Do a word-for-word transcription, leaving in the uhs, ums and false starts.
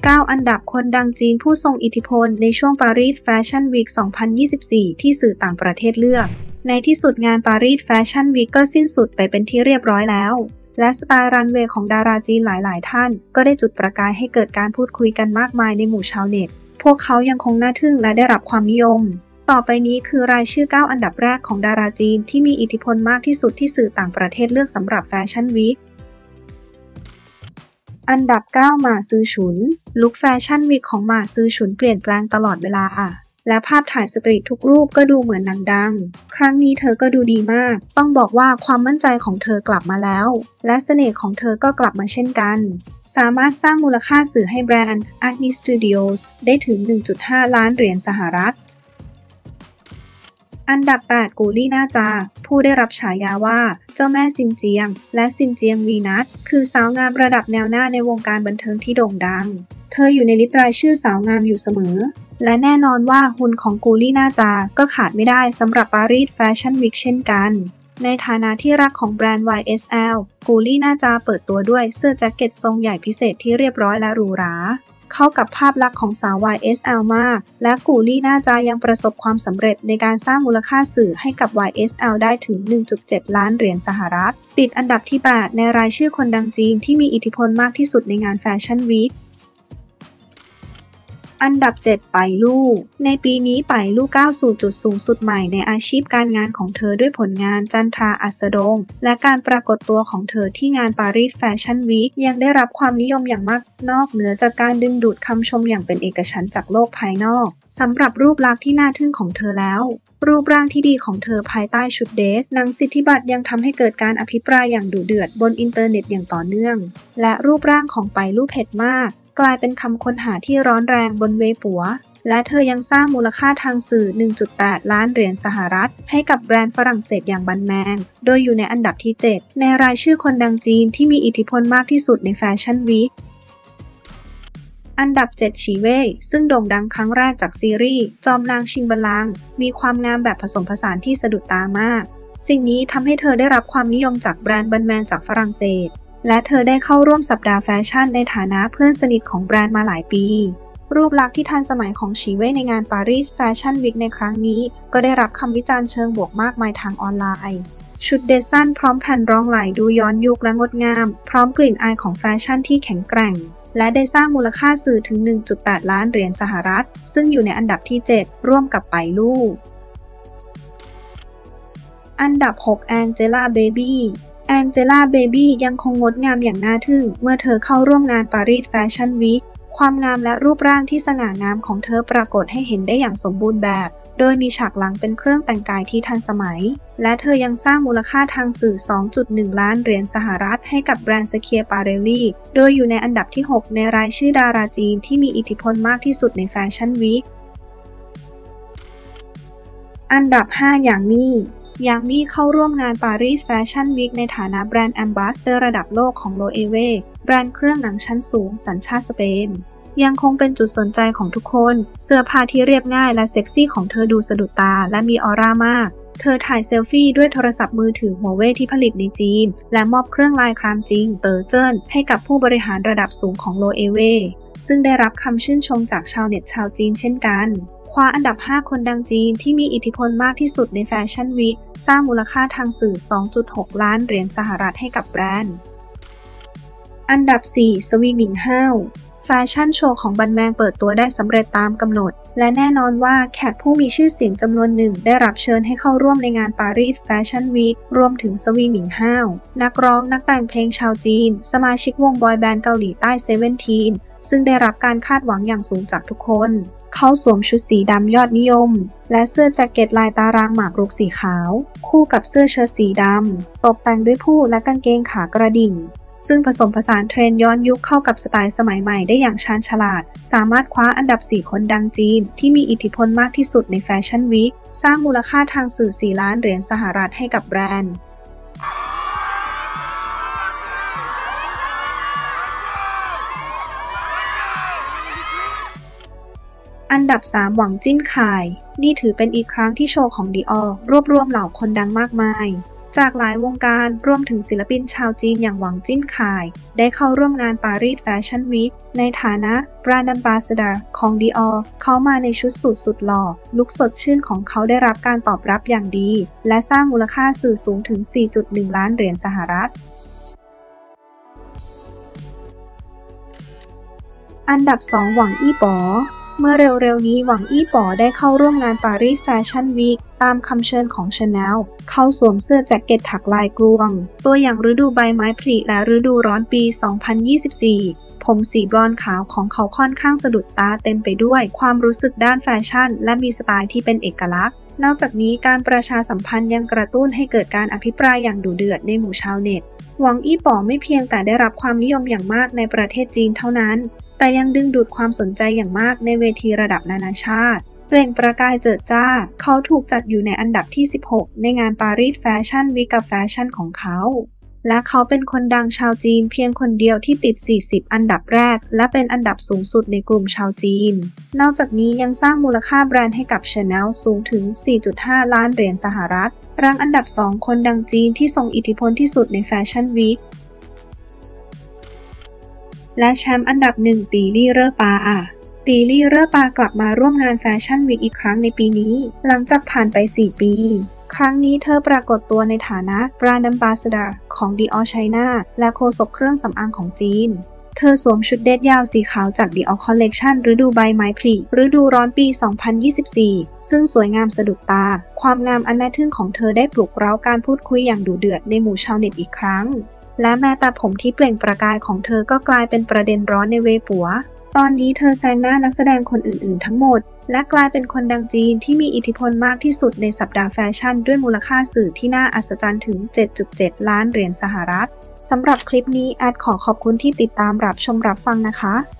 เก้า อันดับคนดังจีนผู้ทรงอิทธิพลในช่วงปารีสแฟชั่นวีค สองพันยี่สิบสี่ ที่สื่อต่างประเทศเลือกในที่สุดงานปารีสแฟชั่นวีคก็สิ้นสุดไปเป็นที่เรียบร้อยแล้วและสไตล์รันเวย์ของดาราจีนหลายๆท่านก็ได้จุดประกายให้เกิดการพูดคุยกันมากมายในหมู่ชาวเน็ตพวกเขายังคงน่าทึ่งและได้รับความนิยมต่อไปนี้คือรายชื่อเก้าอันดับแรกของดาราจีนที่มีอิทธิพลมากที่สุดที่สื่อต่างประเทศเลือกสำหรับแฟชั่นวีคอันดับเก้าหม่าซือฉุนลุคแฟชั่นวีคของหม่าซือฉุนเปลี่ยนแปลงตลอดเวลาและภาพถ่ายสตรีททุกรูปก็ดูเหมือนหนังดังครั้งนี้เธอก็ดูดีมากต้องบอกว่าความมั่นใจของเธอกลับมาแล้วและเสน่ห์ของเธอก็กลับมาเช่นกันสามารถสร้างมูลค่าสื่อให้แบรนด์ Agni Studios ได้ถึง หนึ่งจุดห้า ล้านเหรียญสหรัฐอันดับแปดกูลี่น่าจาผู้ได้รับฉายาว่าเจ้าแม่ซินเจียงและซินเจียงวีนัสคือสาวงามระดับแนวหน้าในวงการบันเทิงที่โด่งดังเธออยู่ในลิสต์รายชื่อสาวงามอยู่เสมอและแน่นอนว่าหุ่นของกูลี่น่าจาก็ขาดไม่ได้สำหรับปารีสแฟชั่นวีคเช่นกันในฐานะที่รักของแบรนด์ วาย เอส แอล กูลี่น่าจาเปิดตัวด้วยเสื้อแจ็คเก็ตทรงใหญ่พิเศษที่เรียบร้อยและหรูหราเข้ากับภาพลักษณ์ของสาว วาย เอส แอล มากและกูลี่น่าจายังประสบความสำเร็จในการสร้างมูลค่าสื่อให้กับ วาย เอส แอล ได้ถึง หนึ่งจุดเจ็ด ล้านเหรียญสหรัฐติดอันดับที่แปดในรายชื่อคนดังจีนที่มีอิทธิพลมากที่สุดในงานแฟชั่นวีคอันดับเจ็ดไปลู่ในปีนี้ไปลู่ก้าวสู่จุดสูงสุดใหม่ในอาชีพการงานของเธอด้วยผลงานจันทราอัสดงและการปรากฏตัวของเธอที่งานปารีสแฟชั่นวีคยังได้รับความนิยมอย่างมากนอกเหนือจากการดึงดูดคำชมอย่างเป็นเอกฉันท์จากโลกภายนอกสำหรับรูปลักษณ์ที่น่าทึ่งของเธอแล้วรูปร่างที่ดีของเธอภายใต้ชุดเดรสนางสิทธิบัตรยังทำให้เกิดการอภิปรายอย่างดุเดือดบนอินเทอร์เน็ตอย่างต่อเนื่องและรูปร่างของไปลู่เผ็ดมากกลายเป็นคำค้นหาที่ร้อนแรงบนเว็บปัวและเธอยังสร้างมูลค่าทางสื่อ หนึ่งจุดแปด ล้านเหรียญสหรัฐให้กับแบรนด์ฝรั่งเศสอย่างบันแมงโดยอยู่ในอันดับที่ เจ็ด ในรายชื่อคนดังจีนที่มีอิทธิพลมากที่สุดในแฟชั่นวีคอันดับ เจ็ด ฉีเว่ยซึ่งโด่งดังครั้งแรกจากซีรีส์จอมนางชิงบัลลังก์มีความงามแบบผสมผสานที่สะดุดตามากสิ่งนี้ทำให้เธอได้รับความนิยมจากแบรนด์บันแมงจากฝรั่งเศสและเธอได้เข้าร่วมสัปดาห์แฟชั่นในฐานะเพื่อนสนิทของแบรนด์มาหลายปีรูปลักษณ์ที่ทันสมัยของฉีเว่ยในงานปารีสแฟชั่นวีคในครั้งนี้ก็ได้รับคำวิจารณ์เชิงบวกมากมายทางออนไลน์ชุดเดรสสั้นพร้อมแผ่นรองไหล่ดูย้อนยุคและงดงามพร้อมกลิ่นอายของแฟชั่นที่แข็งแกร่งและได้สร้างมูลค่าสื่อถึง หนึ่งจุดแปด ล้านเหรียญสหรัฐซึ่งอยู่ในอันดับที่ เจ็ด ร่วมกับไปลู่อันดับ หก แองเจล่าเบบี้แองเจล่าเบบี้ยังคงงดงามอย่างน่าทึ่งเมื่อเธอเข้าร่วมงานปารีสแฟชั่นวีคความงามและรูปร่างที่สง่างามของเธอปรากฏให้เห็นได้อย่างสมบูรณ์แบบโดยมีฉากหลังเป็นเครื่องแต่งกายที่ทันสมัยและเธอยังสร้างมูลค่าทางสื่อ สองจุดหนึ่ง ล้านเหรียญสหรัฐให้กับแบรนด์สเคียปาเรลลี่โดยอยู่ในอันดับที่ หก ในรายชื่อดาราจีนที่มีอิทธิพลมากที่สุดในแฟชั่นวีคอันดับ ห้า หยางมี่หยางมี่เข้าร่วมงานปารีสแฟชั่นวีคในฐานะแบรนด์แอมบาสเดอร์ระดับโลกของโลเอเวแบรนด์เครื่องหนังชั้นสูงสัญชาติสเปนยังคงเป็นจุดสนใจของทุกคนเสื้อผ้าที่เรียบง่ายและเซ็กซี่ของเธอดูสะดุดตาและมีออร่ามากเธอถ่ายเซลฟี่ด้วยโทรศัพท์มือถือหัวเว่ยที่ผลิตในจีนและมอบเครื่องลายครามจริงเต๋อเจิ้นให้กับผู้บริหารระดับสูงของโลเอเวซึ่งได้รับคำชื่นชมจากชาวเน็ตชาวจีนเช่นกันคว้าอันดับ ห้า คนดังจีนที่มีอิทธิพลมากที่สุดในแฟชั่นวีคสร้างมูลค่าทางสื่อ สองจุดหก ล้านเหรียญสหรัฐให้กับแบรนด์อันดับ สี่ สวีหมิงห้าวแฟชั่นโชว์ของบันแมงเปิดตัวได้สำเร็จตามกำหนดและแน่นอนว่าแขกผู้มีชื่อเสียงจำนวนหนึ่งได้รับเชิญให้เข้าร่วมในงานปารีสแฟชั่นวีครวมถึงสวีหมิงห้าวนักร้องนักแต่งเพลงชาวจีนสมาชิกวงบอยแบนด์เกาหลีใต้เซเว่นทีนซึ่งได้รับการคาดหวังอย่างสูงจากทุกคนเขาสวมชุดสีดำยอดนิยมและเสื้อแจ็คเก็ตลายตารางหมากรุกสีขาวคู่กับเสื้อเชิ้ตสีดำตกแต่งด้วยผู้และกางเกงขากระดิ่งซึ่งผสมผสานเทรนด์ย้อนยุคเข้ากับสไตล์สมัยใหม่ได้อย่างชาญฉลาดสามารถคว้าอันดับ สี่ คนดังจีนที่มีอิทธิพลมากที่สุดในแฟชั่นวีคสร้างมูลค่าทางสื่อ สี่ ล้านเหรียญสหรัฐให้กับแบรนด์อันดับ สาม หวังจิ้นข่ายนี่ถือเป็นอีกครั้งที่โชว์ของ Dior รวบรวมเหล่าคนดังมากมายจากหลายวงการรวมถึงศิลปินชาวจีนอย่างหวังจิ้นข่ายได้เข้าร่วมงานปารีสแฟชั่นวีคในฐานะ Brand Ambassador ของ Dior เขามาในชุดสูทสุดหล่อลุคสดชื่นของเขาได้รับการตอบรับอย่างดีและสร้างมูลค่าสื่อสูงถึง สี่จุดหนึ่ง ล้านเหรียญสหรัฐอันดับ สอง หวังอี้ป๋อเมื่อเร็วๆนี้หวังอี้ป๋อได้เข้าร่วมงานปารีสแฟชั่นวีคตามคำเชิญของ Chanel เขาสวมเสื้อแจ็คเก็ตถักลายกลวงตัวอย่างฤดูใบไม้ผลิและฤดูร้อนปี สองพันยี่สิบสี่ ผมสีบลอนด์ขาวของเขาค่อนข้างสะดุดตาเต็มไปด้วยความรู้สึกด้านแฟชั่นและมีสไตล์ที่เป็นเอกลักษณ์นอกจากนี้การประชาสัมพันธ์ยังกระตุ้นให้เกิดการอภิปรายอย่างดุเดือดในหมู่ชาวเน็ตหวังอี้ป๋อไม่เพียงแต่ได้รับความนิยมอย่างมากในประเทศจีนเท่านั้นแต่ยังดึงดูดความสนใจอย่างมากในเวทีระดับนานาชาติเปล่งประกายเจิดจ้าเขาถูกจัดอยู่ในอันดับที่ สิบหก ในงานปารีสแฟชั่นวีคกับแฟชั่นของเขาและเขาเป็นคนดังชาวจีนเพียงคนเดียวที่ติด สี่สิบ อันดับแรกและเป็นอันดับสูงสุดในกลุ่มชาวจีนนอกจากนี้ยังสร้างมูลค่าแบรนด์ให้กับ Chanel สูงถึง สี่จุดห้า ล้านเหรียญสหรัฐรั้งอันดับ สอง คนดังจีนที่ทรงอิทธิพลที่สุดในแฟชั่นวีคและแชมป์อันดับหนึ่งตีลี่เร่อปาตีลี่เร่อปากลับมาร่วมงานแฟชั่นวีคอีกครั้งในปีนี้หลังจากผ่านไป สี่ ปีครั้งนี้เธอปรากฏตัวในฐานะ Brand Ambassador ของ Dior China และโฆษกเครื่องสำอางของจีนเธอสวมชุดเดรสยาวสีขาวจาก Dior Collection ฤดูใบไม้ผลิฤดูร้อนปี สองพันยี่สิบสี่ ซึ่งสวยงามสะดุดตาความงามอันน่าทึ่งของเธอได้ปลุกเร้าการพูดคุยอย่างดุเดือดในหมู่ชาวเน็ตอีกครั้งและแม้แต่ผมที่เปล่งประกายของเธอก็กลายเป็นประเด็นร้อนในเวปัวตอนนี้เธอแซงหน้านักแสดงคนอื่นๆทั้งหมดและกลายเป็นคนดังจีนที่มีอิทธิพลมากที่สุดในสัปดาห์แฟชั่นด้วยมูลค่าสื่อที่น่าอัศจรรย์ถึง เจ็ดจุดเจ็ด ล้านเหรียญสหรัฐสำหรับคลิปนี้แอดขอขอบคุณที่ติดตามรับชมรับฟังนะคะ